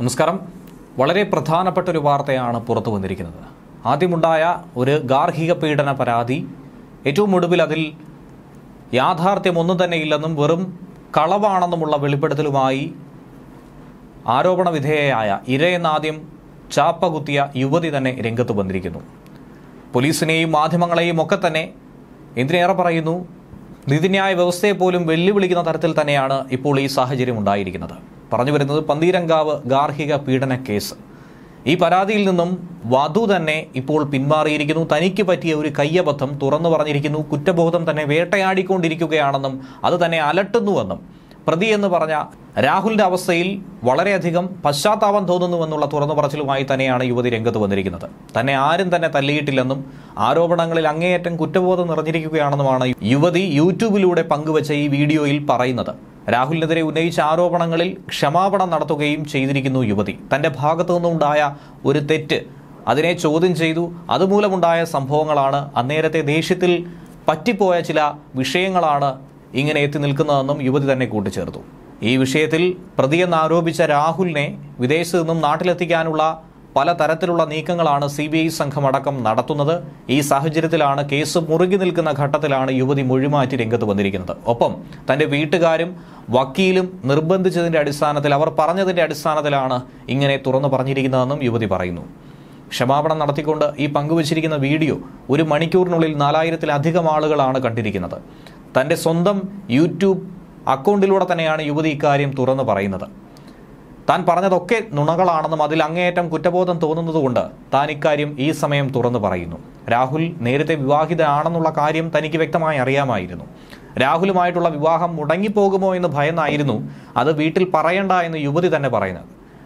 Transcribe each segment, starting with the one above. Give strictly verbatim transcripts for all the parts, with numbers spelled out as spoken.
നമസ്കാരം. വളരെ പ്രധാനപ്പെട്ട ഒരു വാർത്തയാണ് പുറത്തു വന്നിരിക്കുന്നത്. ആദ്യമുണ്ടായ ഒരു ഗാർഹിക പീഡന പരാതി, ഏറ്റവും ഒടുവിൽ അതിൽ യാഥാർത്ഥ്യമൊന്നും തന്നെ ഇല്ലെന്നും വെറും കളവാണെന്നുമുള്ള വെളിപ്പെടുത്തലുമായി ആരോപണ വിധേയയായ ഇരയെന്നാദ്യം ചാപ്പകുത്തിയ യുവതി തന്നെ രംഗത്ത് വന്നിരിക്കുന്നു. പോലീസിനെയും മാധ്യമങ്ങളെയും ഒക്കെ തന്നെ എന്തിനേറെ പറയുന്നു, നീതിന്യായ വ്യവസ്ഥയെ പോലും വെല്ലുവിളിക്കുന്ന തരത്തിൽ തന്നെയാണ് ഇപ്പോൾ ഈ സാഹചര്യം ഉണ്ടായിരിക്കുന്നത്. പറഞ്ഞു വരുന്നത് പന്തീരങ്കാവ് ഗാർഹിക പീഡന കേസ്. ഈ പരാതിയിൽ നിന്നും വധു തന്നെ ഇപ്പോൾ പിന്മാറിയിരിക്കുന്നു. തനിക്ക് പറ്റിയ ഒരു കയ്യബദ്ധം തുറന്നു പറഞ്ഞിരിക്കുന്നു. കുറ്റബോധം തന്നെ വേട്ടയാടിക്കൊണ്ടിരിക്കുകയാണെന്നും അത് തന്നെ അലട്ടുന്നുവെന്നും പ്രതി എന്ന് പറഞ്ഞ രാഹുലിന്റെ അവസ്ഥയിൽ വളരെയധികം പശ്ചാത്താപം തോന്നുന്നുവെന്നുള്ള തുറന്നു പറച്ചിലുമായി തന്നെയാണ് യുവതി രംഗത്ത് വന്നിരിക്കുന്നത്. തന്നെ ആരും തന്നെ തല്ലിയിട്ടില്ലെന്നും ആരോപണങ്ങളിൽ അങ്ങേയറ്റം കുറ്റബോധം നിറഞ്ഞിരിക്കുകയാണെന്നുമാണ് യുവതി യൂട്യൂബിലൂടെ പങ്കുവച്ച ഈ വീഡിയോയിൽ പറയുന്നത്. രാഹുലിനെതിരെ ഉന്നയിച്ച ആരോപണങ്ങളിൽ ക്ഷമാപണം നടത്തുകയും ചെയ്തിരിക്കുന്നു യുവതി. തന്റെ ഭാഗത്തു നിന്നുണ്ടായ ഒരു തെറ്റ് അതിനെ ചോദ്യം ചെയ്തു. അതുമൂലമുണ്ടായ സംഭവങ്ങളാണ്, അന്നേരത്തെ ദേഷ്യത്തിൽ പറ്റിപ്പോയ ചില വിഷയങ്ങളാണ് ഇങ്ങനെ എത്തി നിൽക്കുന്നതെന്നും യുവതി തന്നെ കൂട്ടിച്ചേർത്തു. ഈ വിഷയത്തിൽ പ്രതിയെന്ന് ആരോപിച്ച രാഹുലിനെ വിദേശത്തു നിന്നും നാട്ടിലെത്തിക്കാനുള്ള പലതരത്തിലുള്ള നീക്കങ്ങളാണ് സി ബി ഐ സംഘം അടക്കം നടത്തുന്നത്. ഈ സാഹചര്യത്തിലാണ് കേസ് മുറുകി നിൽക്കുന്ന ഘട്ടത്തിലാണ് യുവതി മൊഴിമാറ്റി രംഗത്ത് വന്നിരിക്കുന്നത്. ഒപ്പം തന്റെ വീട്ടുകാരും വക്കീലും നിർബന്ധിച്ചതിന്റെ അടിസ്ഥാനത്തിൽ, അവർ പറഞ്ഞതിന്റെ അടിസ്ഥാനത്തിലാണ് ഇങ്ങനെ തുറന്നു പറഞ്ഞിരിക്കുന്നതെന്നും യുവതി പറയുന്നു. ക്ഷമാപണം നടത്തിക്കൊണ്ട് ഈ പങ്കുവച്ചിരിക്കുന്ന വീഡിയോ ഒരു മണിക്കൂറിനുള്ളിൽ നാലായിരത്തിലധികം ആളുകളാണ് കണ്ടിരിക്കുന്നത്. തന്റെ സ്വന്തം യൂട്യൂബ് അക്കൗണ്ടിലൂടെ തന്നെയാണ് യുവതി ഇക്കാര്യം തുറന്നു പറയുന്നത്. താൻ പറഞ്ഞതൊക്കെ നുണകളാണെന്നും അതിൽ അങ്ങേയറ്റം കുറ്റബോധം തോന്നുന്നതുകൊണ്ട് താൻ ഇക്കാര്യം ഈ സമയം തുറന്നു പറയുന്നു. രാഹുൽ നേരത്തെ വിവാഹിതനാണെന്നുള്ള കാര്യം തനിക്ക് വ്യക്തമായി അറിയാമായിരുന്നു. രാഹുലുമായിട്ടുള്ള വിവാഹം മുടങ്ങിപ്പോകുമോ എന്ന് ഭയന്നായിരുന്നു അത് വീട്ടിൽ പറയണ്ട എന്ന് യുവതി തന്നെ പറയുന്നത്.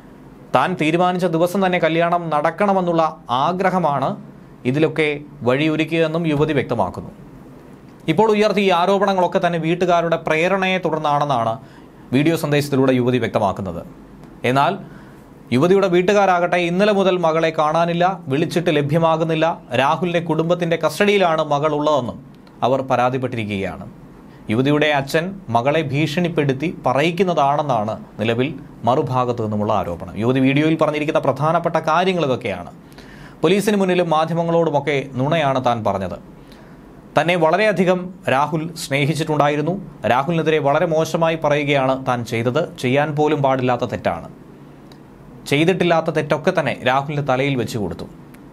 താൻ തീരുമാനിച്ച ദിവസം തന്നെ കല്യാണം നടക്കണമെന്നുള്ള ആഗ്രഹമാണ് ഇതിലൊക്കെ വഴിയൊരുക്കിയതെന്നും യുവതി വ്യക്തമാക്കുന്നു. ഇപ്പോൾ ഉയർത്തിയ ഈ ആരോപണങ്ങളൊക്കെ തന്നെ വീട്ടുകാരുടെ പ്രേരണയെ തുടർന്നാണെന്നാണ് വീഡിയോ സന്ദേശത്തിലൂടെ യുവതി വ്യക്തമാക്കുന്നത്. എന്നാൽ യുവതിയുടെ വീട്ടുകാരാകട്ടെ ഇന്നലെ മുതൽ മകളെ കാണാനില്ല, വിളിച്ചിട്ട് ലഭ്യമാകുന്നില്ല, രാഹുലിന്റെ കുടുംബത്തിന്റെ കസ്റ്റഡിയിലാണ് മകൾ ഉള്ളതെന്നും അവർ പരാതിപ്പെട്ടിരിക്കുകയാണ്. യുവതിയുടെ അച്ഛൻ മകളെ ഭീഷണിപ്പെടുത്തി പറയിക്കുന്നതാണെന്നാണ് നിലവിൽ മറുഭാഗത്തു നിന്നുമുള്ള ആരോപണം. യുവതി വീഡിയോയിൽ പറഞ്ഞിരിക്കുന്ന പ്രധാനപ്പെട്ട കാര്യങ്ങൾ ഇതൊക്കെയാണ്. പോലീസിന് മുന്നിലും മാധ്യമങ്ങളോടുമൊക്കെ നുണയാണ് താൻ പറഞ്ഞത്. തന്നെ വളരെയധികം രാഹുൽ സ്നേഹിച്ചിട്ടുണ്ടായിരുന്നു. രാഹുലിനെതിരെ വളരെ മോശമായി പറയുകയാണ് താൻ ചെയ്തത്. ചെയ്യാൻ പോലും പാടില്ലാത്ത തെറ്റാണ്. ചെയ്തിട്ടില്ലാത്ത തെറ്റൊക്കെ തന്നെ രാഹുലിന്റെ തലയിൽ വെച്ച് കൊടുത്തു.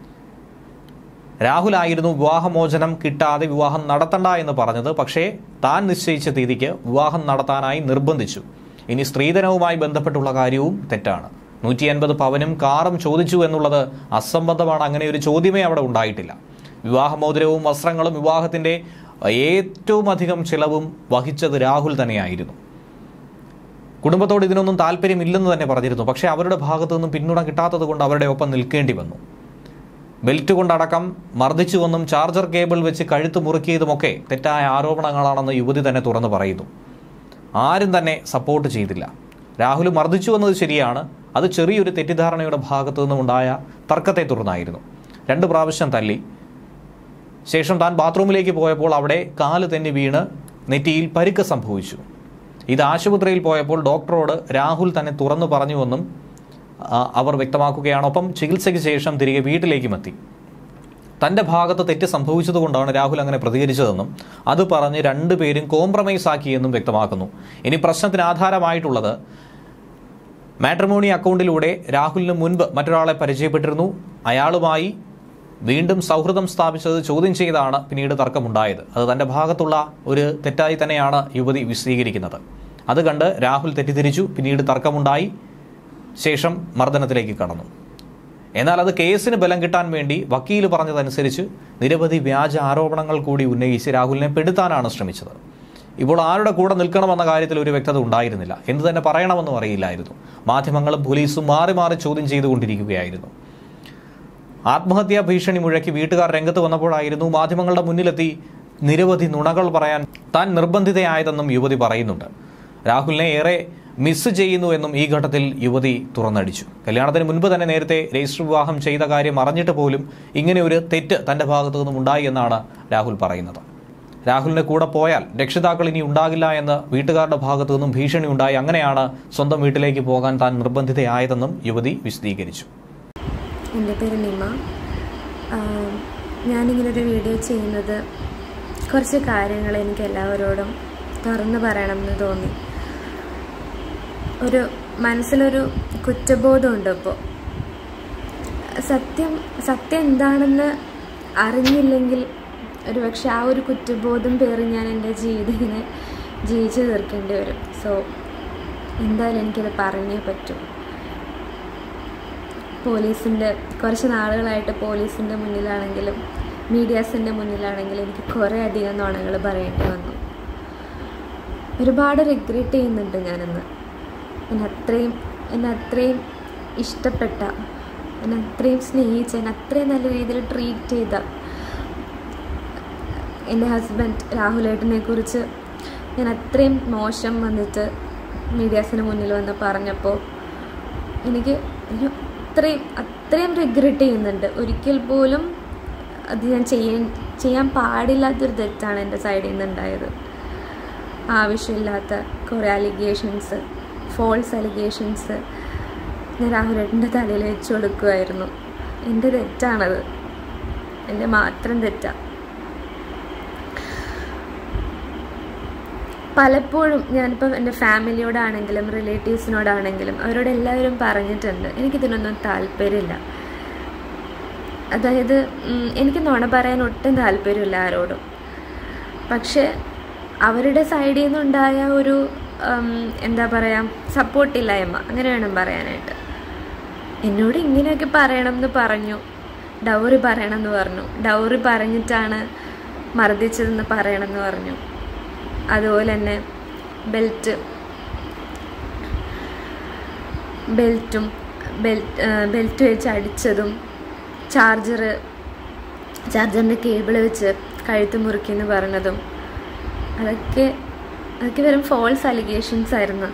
രാഹുലായിരുന്നു വിവാഹമോചനം കിട്ടാതെ വിവാഹം നടത്തണ്ട എന്ന് പറഞ്ഞത്. പക്ഷേ താൻ നിശ്ചയിച്ച തീയതിക്ക് വിവാഹം നടത്താനായി നിർബന്ധിച്ചു. ഇനി സ്ത്രീധനവുമായി ബന്ധപ്പെട്ടുള്ള കാര്യവും തെറ്റാണ്. നൂറ്റി അൻപത് പവനും കാറും ചോദിച്ചു എന്നുള്ളത് അസംബന്ധമാണ്. അങ്ങനെ ഒരു ചോദ്യമേ അവിടെ ഉണ്ടായിട്ടില്ല. വിവാഹമോതിരവും വസ്ത്രങ്ങളും വിവാഹത്തിന്റെ ഏറ്റവും അധികം ചിലവും വഹിച്ചത് രാഹുൽ തന്നെയായിരുന്നു. കുടുംബത്തോട് ഇതിനൊന്നും താല്പര്യമില്ലെന്ന് തന്നെ പറഞ്ഞിരുന്നു. പക്ഷേ അവരുടെ ഭാഗത്തു നിന്നും പിന്തുണ കിട്ടാത്തത് കൊണ്ട് അവരുടെ ഒപ്പം നിൽക്കേണ്ടി വന്നു. ബെൽറ്റ് കൊണ്ടടക്കം മർദ്ദിച്ചുവെന്നും ചാർജർ കേബിൾ വെച്ച് കഴുത്ത് മുറുക്കിയതുമൊക്കെ തെറ്റായ ആരോപണങ്ങളാണെന്ന് യുവതി തന്നെ തുറന്നു പറയുന്നു. ആരും തന്നെ സപ്പോർട്ട് ചെയ്തില്ല. രാഹുൽ മർദ്ദിച്ചു എന്നത് ശരിയാണ്. അത് ചെറിയൊരു തെറ്റിദ്ധാരണയുടെ ഭാഗത്തു നിന്നുമുണ്ടായ തർക്കത്തെ തുടർന്നായിരുന്നു. രണ്ട് പ്രാവശ്യം തല്ലി. ശേഷം താൻ ബാത്റൂമിലേക്ക് പോയപ്പോൾ അവിടെ കാല് തെന്നി വീണ് നെറ്റിയിൽ പരിക്ക് സംഭവിച്ചു. ഇത് ആശുപത്രിയിൽ പോയപ്പോൾ ഡോക്ടറോട് രാഹുൽ തന്നെ തുറന്നു പറഞ്ഞുവെന്നും അവർ വ്യക്തമാക്കുകയാണ്. ഒപ്പം ചികിത്സയ്ക്ക് ശേഷം തിരികെ വീട്ടിലേക്കും എത്തി. തൻ്റെ ഭാഗത്ത് തെറ്റ് സംഭവിച്ചതുകൊണ്ടാണ് രാഹുൽ അങ്ങനെ പ്രതികരിച്ചതെന്നും അത് പറഞ്ഞ് രണ്ടുപേരും കോംപ്രമൈസ് ആക്കിയെന്നും വ്യക്തമാക്കുന്നു. ഇനി പ്രശ്നത്തിന് ആധാരമായിട്ടുള്ളത് മാട്രിമോണി അക്കൗണ്ടിലൂടെ രാഹുലിന് മുൻപ് മറ്റൊരാളെ പരിചയപ്പെട്ടിരുന്നു. അയാളുമായി വീണ്ടും സൗഹൃദം സ്ഥാപിച്ചത് ചോദ്യം ചെയ്താണ് പിന്നീട് തർക്കമുണ്ടായത്. അത് തൻ്റെ ഭാഗത്തുള്ള ഒരു തെറ്റായി തന്നെയാണ് യുവതി വിശദീകരിക്കുന്നത്. അത് കണ്ട് രാഹുൽ തെറ്റിദ്ധരിച്ചു. പിന്നീട് തർക്കമുണ്ടായി. ശേഷം മർദ്ദനത്തിലേക്ക് കടന്നു. എന്നാൽ അത് കേസിന് ബലം കിട്ടാൻ വേണ്ടി വക്കീൽ പറഞ്ഞതനുസരിച്ച് നിരവധി വ്യാജ ആരോപണങ്ങൾ കൂടി ഉന്നയിച്ച് രാഹുലിനെ പെടുത്താനാണ് ശ്രമിച്ചത്. ഇപ്പോൾ ആരുടെ കൂടെ നിൽക്കണമെന്ന കാര്യത്തിൽ ഒരു വ്യക്തത ഉണ്ടായിരുന്നില്ല. എന്ത് തന്നെ പറയണമെന്നും അറിയില്ലായിരുന്നു. മാധ്യമങ്ങളും പോലീസും മാറി മാറി ചോദ്യം ചെയ്തുകൊണ്ടിരിക്കുകയായിരുന്നു. ആത്മഹത്യാ ഭീഷണി മുഴക്കി വീട്ടുകാർ രംഗത്ത് വന്നപ്പോഴായിരുന്നു മാധ്യമങ്ങളുടെ മുന്നിലെത്തി നിരവധി നുണകൾ പറയാൻ താൻ നിർബന്ധിതയായതെന്നും യുവതി പറയുന്നുണ്ട്. രാഹുലിനെ ഏറെ മിസ് ചെയ്യുന്നു എന്നും ഈ ഘട്ടത്തിൽ യുവതി തുറന്നടിച്ചു. കല്യാണത്തിന് മുൻപ് തന്നെ നേരത്തെ രജിസ്റ്റർ വിവാഹം ചെയ്ത കാര്യം അറിഞ്ഞിട്ട് പോലും ഇങ്ങനെ ഒരു തെറ്റ് തൻ്റെ ഭാഗത്തു നിന്നും ഉണ്ടായി എന്നാണ് രാഹുൽ പറയുന്നത്. രാഹുലിൻ്റെ കൂടെ പോയാൽ രക്ഷിതാക്കൾ ഇനി ഉണ്ടാകില്ല എന്ന് വീട്ടുകാരുടെ ഭാഗത്തു നിന്നും ഭീഷണി ഉണ്ടായി. അങ്ങനെയാണ് സ്വന്തം വീട്ടിലേക്ക് പോകാൻ താൻ നിർബന്ധിതയായതെന്നും യുവതി വിശദീകരിച്ചു. എൻ്റെ പേര് നിമ. ഞാനിങ്ങനൊരു വീഡിയോ ചെയ്യുന്നത് കുറച്ച് കാര്യങ്ങൾ എനിക്ക് എല്ലാവരോടും തുറന്നു പറയണമെന്ന് തോന്നി. ഒരു മനസ്സിലൊരു കുറ്റബോധമുണ്ട്. ഇപ്പോൾ സത്യം സത്യം എന്താണെന്ന് അറിഞ്ഞില്ലെങ്കിൽ ഒരു പക്ഷെ ആ ഒരു കുറ്റബോധം പേറി ഞാൻ എൻ്റെ ജീവിതം ഇങ്ങനെ ജീവിച്ചു തീർക്കേണ്ടി വരും. സോ എന്തായാലും എനിക്കത് പറഞ്ഞേ പറ്റൂ. പോലീസിൻ്റെ കുറച്ച് നാളുകളായിട്ട് പോലീസിൻ്റെ മുന്നിലാണെങ്കിലും മീഡിയാസിൻ്റെ മുന്നിലാണെങ്കിലും എനിക്ക് കുറേ അധികം നുണകൾ പറയേണ്ടി വന്നു. ഒരുപാട് റിഗ്രറ്റ് ചെയ്യുന്നുണ്ട് ഞാനിന്ന്. എന്നെ അത്രയും എന്നെ അത്രയും ഇഷ്ടപ്പെട്ട, എന്നെ അത്രയും സ്നേഹിച്ച, എന്നെ അത്രയും നല്ല രീതിയിൽ ട്രീറ്റ് ചെയ്ത എൻ്റെ ഹസ്ബൻഡ് രാഹുലേട്ടനെ കുറിച്ച് ഞാൻ അത്രയും മോശം വന്നിട്ട് മീഡിയാസിന് മുന്നിൽ വന്ന് പറഞ്ഞപ്പോൾ എനിക്ക് അത്രയും അത്രയും റിഗ്രറ്റ് ചെയ്യുന്നുണ്ട്. ഒരിക്കൽ പോലും അത് ഞാൻ ചെയ്യാൻ ചെയ്യാൻ പാടില്ലാത്തൊരു തെറ്റാണ് എൻ്റെ സൈഡിൽ നിന്ന് ഉണ്ടായത്. ആവശ്യമില്ലാത്ത കുറേ അലിഗേഷൻസ്, ഫോൾസ് അലിഗേഷൻസ് ഞാൻ രാഹുലേട്ടൻ്റെ തലയിൽ വെച്ച് കൊടുക്കുമായിരുന്നു. എൻ്റെ തെറ്റാണത്, എൻ്റെ മാത്രം തെറ്റാണ്. പലപ്പോഴും ഞാനിപ്പം എൻ്റെ ഫാമിലിയോടാണെങ്കിലും റിലേറ്റീവ്സിനോടാണെങ്കിലും അവരോട് എല്ലാവരും പറഞ്ഞിട്ടുണ്ട് എനിക്കിതിനൊന്നും താല്പര്യമില്ല. അതായത് എനിക്ക് നുണ പറയാൻ ഒട്ടും താല്പര്യമില്ല ആരോടും. പക്ഷെ അവരുടെ സൈഡിൽ നിന്നുണ്ടായ ഒരു എന്താ പറയുക സപ്പോർട്ടില്ലായ്മ, അങ്ങനെ വേണം പറയാനായിട്ട്. എന്നോട് ഇങ്ങനെയൊക്കെ പറയണം എന്ന് പറഞ്ഞു, ഡൗറി പറയണം എന്ന് പറഞ്ഞു, ഡൗറി പറഞ്ഞിട്ടാണ് മർദ്ദിച്ചതെന്ന് പറയണമെന്ന് പറഞ്ഞു. അതുപോലെ തന്നെ ബെൽറ്റ് ബെൽറ്റും ബെൽറ്റ് ബെൽറ്റ് വെച്ച് അടിച്ചതും ചാർജർ ചാർജറിൻ്റെ കേബിൾ വെച്ച് കഴുത്ത് മുറുക്കിയെന്ന് പറഞ്ഞതും അതൊക്കെ അതൊക്കെ വെറും ഫോൾസ് അലിഗേഷൻസ് ആയിരുന്നു.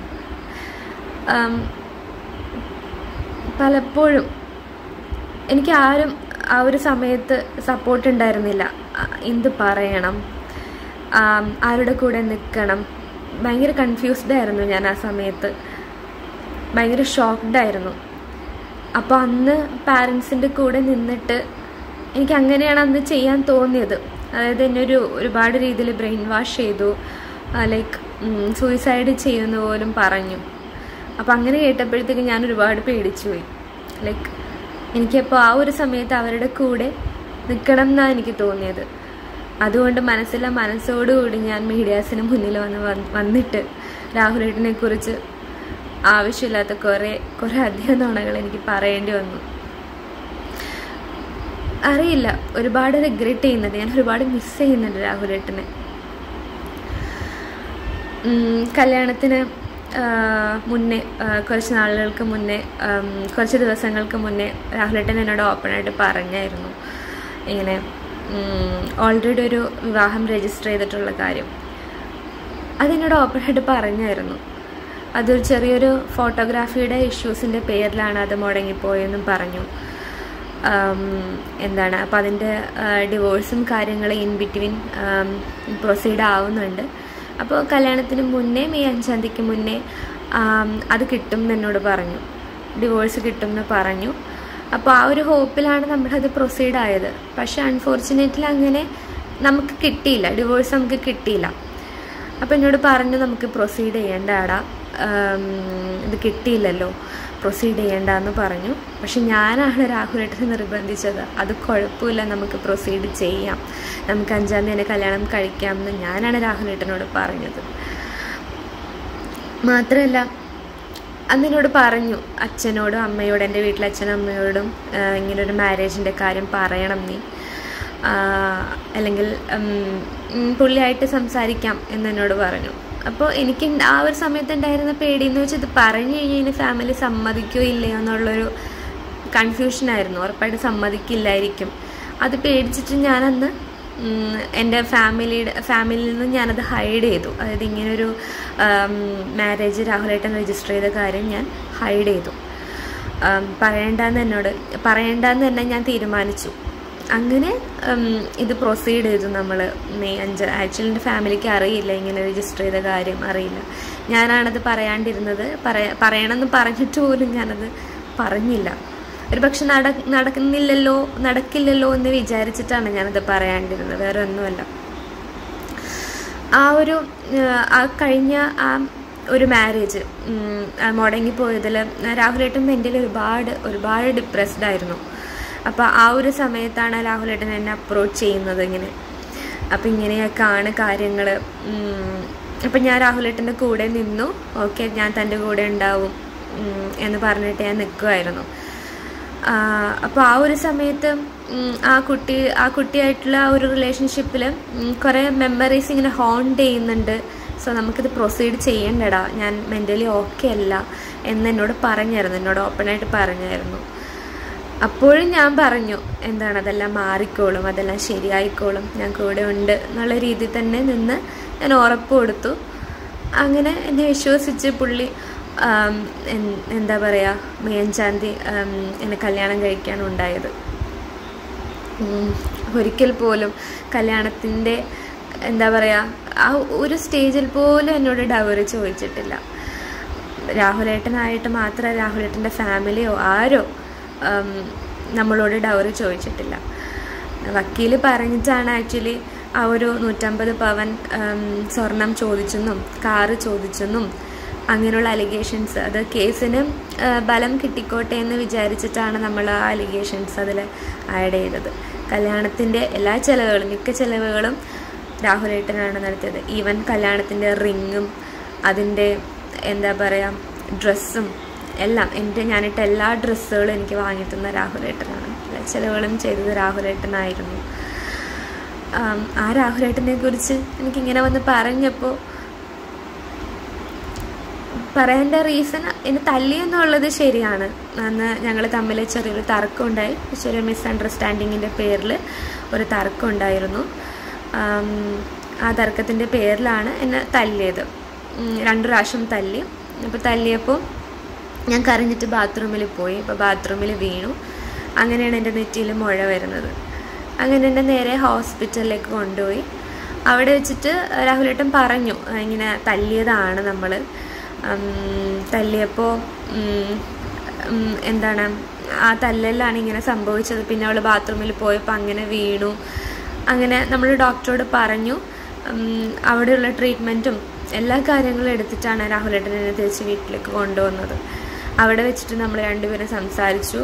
പലപ്പോഴും എനിക്ക് ആരും ആ ഒരു സമയത്ത് സപ്പോർട്ട് ഉണ്ടായിരുന്നില്ല. എന്ത് പറയണം, ആരുടെ കൂടെ നിൽക്കണം, ഭയങ്കര കൺഫ്യൂസ്ഡ് ആയിരുന്നു ഞാൻ ആ സമയത്ത്. ഭയങ്കര ഷോക്ക്ഡായിരുന്നു. അപ്പോൾ അന്ന് പാരൻസിൻ്റെ കൂടെ നിന്നിട്ട് എനിക്ക് അങ്ങനെയാണ് അന്ന് ചെയ്യാൻ തോന്നിയത്. അതായത് എന്നെ ഒരു ഒരുപാട് രീതിയിൽ ബ്രെയിൻ വാഷ് ചെയ്തു, ലൈക്ക് സൂയിസൈഡ് ചെയ്യുന്ന പോലും പറഞ്ഞു. അപ്പോൾ അങ്ങനെ കേട്ടപ്പോഴത്തേക്ക് ഞാൻ ഒരുപാട് പേടിച്ചു പോയി. ലൈക്ക് എനിക്കപ്പോൾ ആ ഒരു സമയത്ത് അവരുടെ കൂടെ നിൽക്കണം എന്നാണ് എനിക്ക് തോന്നിയത്. അതുകൊണ്ട് മനസ്സിലെ മനസ്സോടുകൂടി ഞാൻ മീഡിയാസിന് മുന്നിൽ വന്ന് വന്നിട്ട് രാഹുലേട്ടനെ കുറിച്ച് ആവശ്യമില്ലാത്ത കുറേ കുറേ അധികം നുണകൾ എനിക്ക് പറയേണ്ടി വന്നു. അറിയില്ല, ഒരുപാട് റിഗ്രറ്റ് ചെയ്യുന്നുണ്ട്. ഞാൻ ഒരുപാട് മിസ് ചെയ്യുന്നുണ്ട് രാഹുലേട്ടനെ. കല്യാണത്തിന് മുന്നേ കുറച്ച് നാളുകൾക്ക് മുന്നേ കുറച്ച് ദിവസങ്ങൾക്ക് മുന്നേ രാഹുലേട്ടൻ എന്നോട് ഓപ്പണായിട്ട് പറഞ്ഞായിരുന്നു ഇങ്ങനെ ഓൾറെഡി ഒരു വിവാഹം രജിസ്റ്റർ ചെയ്തിട്ടുള്ള കാര്യം. അതെന്നോട് ഓപ്പണായിട്ട് പറഞ്ഞായിരുന്നു. അതൊരു ചെറിയൊരു ഫോട്ടോഗ്രാഫിയുടെ ഇഷ്യൂസിൻ്റെ പേരിലാണ് അത് മുടങ്ങിപ്പോയെന്നും പറഞ്ഞു. എന്താണ് അപ്പോൾ അതിൻ്റെ ഡിവോഴ്സും കാര്യങ്ങൾ ഇൻ ബിറ്റ്വീൻ പ്രൊസീഡ് ആവുന്നുണ്ട്. അപ്പോൾ കല്യാണത്തിന് മുന്നേ മെയ് അഞ്ചാം തീയതിക്ക് മുന്നേ അത് കിട്ടും എന്നോട് പറഞ്ഞു, ഡിവോഴ്സ് കിട്ടും എന്ന് പറഞ്ഞു. അപ്പോൾ ആ ഒരു ഹോപ്പിലാണ് നമ്മളത് പ്രൊസീഡ് ആയത്. പക്ഷെ അൺഫോർച്ചുനേറ്റ്ലി അങ്ങനെ നമുക്ക് കിട്ടിയില്ല, ഡിവോഴ്സ് നമുക്ക് കിട്ടിയില്ല. അപ്പോൾ എന്നോട് പറഞ്ഞു നമുക്ക് പ്രൊസീഡ് ചെയ്യേണ്ടാടാ, ഇത് കിട്ടിയില്ലല്ലോ, പ്രൊസീഡ് ചെയ്യേണ്ടെന്ന് പറഞ്ഞു. പക്ഷെ ഞാനാണ് രാഹുലേട്ടനെ നിർബന്ധിച്ചത്. അത് കുഴപ്പമില്ല, നമുക്ക് പ്രൊസീഡ് ചെയ്യാം, നമുക്ക് അഞ്ചാം തീയതി തന്നെ കല്യാണം കഴിക്കാമെന്ന് ഞാനാണ് രാഹുലേട്ടനോട് പറഞ്ഞത്. മാത്രമല്ല അന്നെന്നോട് പറഞ്ഞു അച്ഛനോടും അമ്മയോടും, എൻ്റെ വീട്ടിലെ അച്ഛനും അമ്മയോടും ഇങ്ങനൊരു മാരേജിൻ്റെ കാര്യം പറയണം നീ, അല്ലെങ്കിൽ പുള്ളിയായിട്ട് സംസാരിക്കാം എന്നെന്നോട് പറഞ്ഞു. അപ്പോൾ എനിക്ക് ആ ഒരു സമയത്ത് ഉണ്ടായിരുന്ന പേടിയെന്ന് വെച്ചാൽ ഇത് പറഞ്ഞു കഴിഞ്ഞാൽ ഫാമിലി സമ്മതിക്കോ ഇല്ലയോ എന്നുള്ളൊരു കൺഫ്യൂഷനായിരുന്നു. ഉറപ്പായിട്ട് സമ്മതിക്കില്ലായിരിക്കും. അത് പേടിച്ചിട്ട് ഞാനന്ന് എൻ്റെ ഫാമിലിയുടെ ഫാമിലിയിൽ നിന്ന് ഞാനത് ഹൈഡ് ചെയ്തു. അതായത് ഇങ്ങനൊരു മാരേജ് രാഹുലേട്ടൻ രജിസ്റ്റർ ചെയ്ത കാര്യം ഞാൻ ഹൈഡ് ചെയ്തു. പറയേണ്ടെന്ന് എന്നോട് പറയേണ്ടെന്ന് തന്നെ ഞാൻ തീരുമാനിച്ചു. അങ്ങനെ ഇത് പ്രൊസീഡ് ചെയ്തു നമ്മൾ മെയ് അഞ്ച്. ആക്ച്വലി എൻ്റെ ഫാമിലിക്ക് അറിയില്ല ഇങ്ങനെ രജിസ്റ്റർ ചെയ്ത കാര്യം, അറിയില്ല. ഞാനാണത് പറയാണ്ടിരുന്നത്. പറയാ പറയണമെന്ന് പറഞ്ഞിട്ട് പോലും ഞാനത് പറഞ്ഞില്ല. ഒരു പക്ഷെ നട നടക്കുന്നില്ലല്ലോ നടക്കില്ലല്ലോ എന്ന് വിചാരിച്ചിട്ടാണ് ഞാനത് പറയാണ്ടിരുന്നത്, വേറെ ഒന്നുമല്ല. ആ ഒരു ആ കഴിഞ്ഞ ആ ഒരു മാരേജ് മുടങ്ങിപ്പോയതിൽ രാഹുലേട്ടൻ മെൻ്റലി ഒരുപാട് ഒരുപാട് ഡിപ്രസ്ഡ് ആയിരുന്നു. അപ്പോൾ ആ ഒരു സമയത്താണ് രാഹുലേട്ടൻ എന്നെ അപ്രോച്ച് ചെയ്യുന്നത് ഇങ്ങനെ. അപ്പം ഇങ്ങനെയൊക്കെയാണ് കാര്യങ്ങൾ. അപ്പം ഞാൻ രാഹുലേട്ടൻ്റെ കൂടെ നിന്നു. ഓക്കെ, ഞാൻ തൻ്റെ കൂടെ ഉണ്ടാവും എന്ന് പറഞ്ഞിട്ട് ഞാൻ നിൽക്കുമായിരുന്നു. അപ്പോൾ ആ ഒരു സമയത്ത് ആ കുട്ടി ആ കുട്ടിയായിട്ടുള്ള ആ ഒരു റിലേഷൻഷിപ്പിൽ കുറേ മെമ്മറീസ് ഇങ്ങനെ ഹോണ്ട് ചെയ്യുന്നുണ്ട്. സോ നമുക്കിത് പ്രൊസീഡ് ചെയ്യണ്ടടാ, ഞാൻ മെൻ്റലി ഓക്കെ അല്ല എന്ന് എന്നോട് പറഞ്ഞായിരുന്നു, എന്നോട് ഓപ്പണായിട്ട് പറഞ്ഞായിരുന്നു. അപ്പോഴും ഞാൻ പറഞ്ഞു എന്താണ് അതെല്ലാം മാറിക്കോളും, അതെല്ലാം ശരിയായിക്കോളും, ഞാൻ കൂടെ ഉണ്ട് എന്നുള്ള രീതിയിൽ തന്നെ നിന്ന് ഞാൻ ഉറപ്പ് കൊടുത്തു. അങ്ങനെ എന്നെ വിശ്വസിച്ച് പുള്ളി എന്താ പറയുക മെയ് അഞ്ചാം തീയതി എന്നെ കല്യാണം കഴിക്കാണ് ഉണ്ടായത്. ഒരിക്കൽ പോലും കല്യാണത്തിൻ്റെ എന്താ പറയുക ആ ഒരു സ്റ്റേജിൽ പോലും എന്നോട് ഡൗറി ചോദിച്ചിട്ടില്ല. രാഹുലേട്ടനായിട്ട് മാത്രമേ രാഹുലേട്ടൻ്റെ ഫാമിലിയോ ആരോ നമ്മളോട് ഡൗറി ചോദിച്ചിട്ടില്ല. വക്കീൽ പറഞ്ഞിട്ടാണ് ആക്ച്വലി ആ ഒരു നൂറ്റമ്പത് പവൻ സ്വർണം ചോദിച്ചെന്നും കാറ് ചോദിച്ചെന്നും അങ്ങനെയുള്ള അലിഗേഷൻസ്, അത് കേസിന് ബലം കിട്ടിക്കോട്ടെ എന്ന് വിചാരിച്ചിട്ടാണ് നമ്മൾ ആ അലിഗേഷൻസ് അതിൽ ആഡ് ചെയ്തത്. കല്യാണത്തിൻ്റെ എല്ലാ ചിലവുകളും മിക്ക ചിലവുകളും രാഹുലേട്ടനാണ് നടത്തിയത്. ഈവൻ കല്യാണത്തിൻ്റെ റിങ്ങും അതിൻ്റെ എന്താ പറയുക ഡ്രസ്സും എല്ലാം എൻ്റെ ഞാനിട്ട എല്ലാ ഡ്രസ്സുകളും എനിക്ക് വാങ്ങിത്തുന്ന രാഹുലേട്ടനാണ്. എല്ലാ ചിലവുകളും ചെയ്തത് രാഹുലേട്ടനായിരുന്നു. ആ രാഹുലേട്ടനെ കുറിച്ച് എനിക്കിങ്ങനെ വന്ന് പറഞ്ഞപ്പോൾ പറയേണ്ട റീസൺ എന്നെ തല്ലിയെന്നുള്ളത് ശരിയാണ്. അന്ന് ഞങ്ങൾ തമ്മിൽ ചെറിയൊരു തർക്കം ഉണ്ടായി. ചെറിയൊരു മിസ്അണ്ടർസ്റ്റാൻഡിങ്ങിൻ്റെ പേരിൽ ഒരു തർക്കം ഉണ്ടായിരുന്നു. ആ തർക്കത്തിൻ്റെ പേരിലാണ് എന്നെ തല്ലിയത്. രണ്ടു പ്രാവശ്യം തല്ലി. അപ്പോൾ തല്ലിയപ്പോൾ ഞാൻ കരഞ്ഞിട്ട് ബാത്റൂമിൽ പോയി. അപ്പോൾ ബാത്റൂമിൽ വീണു. അങ്ങനെയാണ് എൻ്റെ നെറ്റിയിൽ മുഴ വരുന്നത്. അങ്ങനെ എന്നെ നേരെ ഹോസ്പിറ്റലിലേക്ക് കൊണ്ടുപോയി. അവിടെ വെച്ചിട്ട് രാഹുലേട്ടൻ പറഞ്ഞു ഇങ്ങനെ തല്ലിയതാണ് നമ്മൾ, തല്ലിയപ്പോൾ എന്താണ് ആ തല്ലലാണ് ഇങ്ങനെ സംഭവിച്ചത്. പിന്നെ അവൾ ബാത്റൂമിൽ പോയപ്പോൾ അങ്ങനെ വീണു. അങ്ങനെ നമ്മൾ ഡോക്ടറോട് പറഞ്ഞു. അവിടെയുള്ള ട്രീറ്റ്മെൻറ്റും എല്ലാ കാര്യങ്ങളും എടുത്തിട്ടാണ് രാഹുലേട്ടൻ എന്നെ തിരിച്ച് വീട്ടിലേക്ക് കൊണ്ടുവന്നത്. അവിടെ വെച്ചിട്ട് നമ്മൾ രണ്ടുപേരും സംസാരിച്ചു.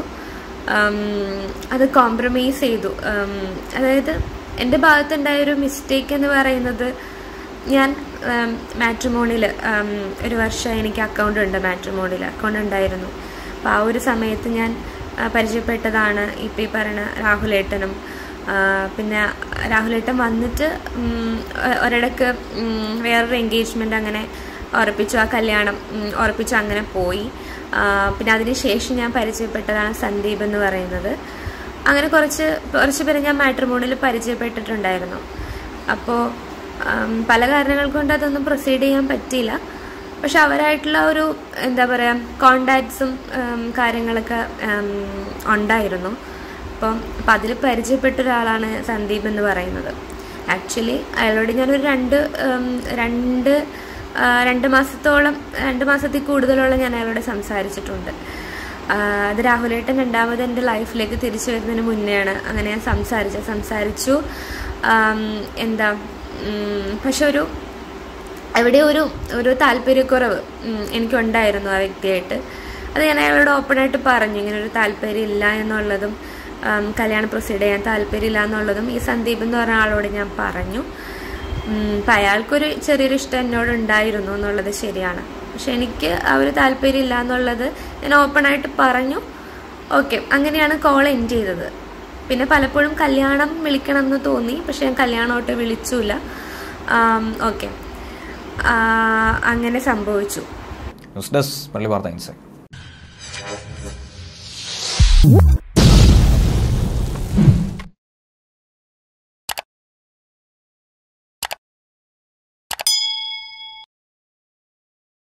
അത് കോംപ്രമൈസ് ചെയ്തു. അതായത് എൻ്റെ ഭാഗത്തുണ്ടായൊരു മിസ്റ്റേക്ക് എന്ന് പറയുന്നത്, ഞാൻ മാട്രിമോണിയിൽ ഒരു വർഷം എനിക്ക് അക്കൗണ്ട് ഉണ്ട്, മാട്രിമോണിയിൽ അക്കൗണ്ട് ഉണ്ടായിരുന്നു. അപ്പോൾ ആ ഒരു സമയത്ത് ഞാൻ പരിചയപ്പെട്ടതാണ് ഇപ്പോൾ ഈ പറയുന്ന രാഹുലേട്ടനും. പിന്നെ രാഹുലേട്ടൻ വന്നിട്ട് ഒരിടക്ക് വേറൊരു എൻഗേജ്മെൻറ്റ് അങ്ങനെ ഉറപ്പിച്ചു, ആ കല്യാണം ഉറപ്പിച്ചു, അങ്ങനെ പോയി. പിന്നെ അതിന് ശേഷം ഞാൻ പരിചയപ്പെട്ടതാണ് സന്ദീപ് എന്ന് പറയുന്നത്. അങ്ങനെ കുറച്ച് കുറച്ച് പേരെ ഞാൻ മാട്രിമോണിയിൽ പരിചയപ്പെട്ടിട്ടുണ്ടായിരുന്നു. അപ്പോൾ പല കാരണങ്ങൾ കൊണ്ട് അതൊന്നും പ്രൊസീഡ് ചെയ്യാൻ പറ്റിയില്ല. പക്ഷെ അവരായിട്ടുള്ള ഒരു എന്താ പറയുക കോണ്ടാക്ട്സും കാര്യങ്ങളൊക്കെ ഉണ്ടായിരുന്നു. അപ്പം അപ്പം അതിൽ പരിചയപ്പെട്ട ഒരാളാണ് സന്ദീപ് എന്ന് പറയുന്നത്. ആക്ച്വലി അയാളോട് ഞാനൊരു രണ്ട് രണ്ട് രണ്ട് മാസത്തോളം രണ്ട് മാസത്തിൽ കൂടുതലോളം ഞാൻ അയാളോട് സംസാരിച്ചിട്ടുണ്ട്. അത് രാഹുലേട്ടൻ രണ്ടാമത് എൻ്റെ ലൈഫിലേക്ക് തിരിച്ചു വരുന്നതിന് മുന്നെയാണ് അങ്ങനെ ഞാൻ സംസാരിച്ചു സംസാരിച്ചു എന്താ പക്ഷെ ഒരു എവിടെ ഒരു ഒരു താല്പര്യക്കുറവ് എനിക്കുണ്ടായിരുന്നു ആ വ്യക്തിയായിട്ട്. അത് ഞാൻ അയാളോട് ഓപ്പണായിട്ട് പറഞ്ഞു, ഇങ്ങനെ ഒരു താല്പര്യം ഇല്ല എന്നുള്ളതും കല്യാണം പ്രൊസീഡ് ചെയ്യാൻ താല്പര്യമില്ല എന്നുള്ളതും ഈ സന്ദീപ് എന്ന് പറഞ്ഞ ആളോട് ഞാൻ പറഞ്ഞു. അപ്പം അയാൾക്കൊരു ചെറിയൊരു ഇഷ്ടം എന്നോട് ഉണ്ടായിരുന്നു എന്നുള്ളത് ശരിയാണ്. പക്ഷെ എനിക്ക് ആ ഒരു താല്പര്യം ഇല്ല എന്നുള്ളത് ഞാൻ ഓപ്പണായിട്ട് പറഞ്ഞു. ഓക്കെ, അങ്ങനെയാണ് കോൾ എൻഡ് ചെയ്തത്. പിന്നെ പലപ്പോഴും കല്യാണം വിളിക്കണം എന്ന് തോന്നി, പക്ഷെ ഞാൻ കല്യാണമായിട്ട് വിളിച്ചില്ല. ഓക്കെ, അങ്ങനെ സംഭവിച്ചു. ന്യൂസ് ഡെസ്ക് മലയാളി വാർത്ത ഇൻസൈറ്റ്.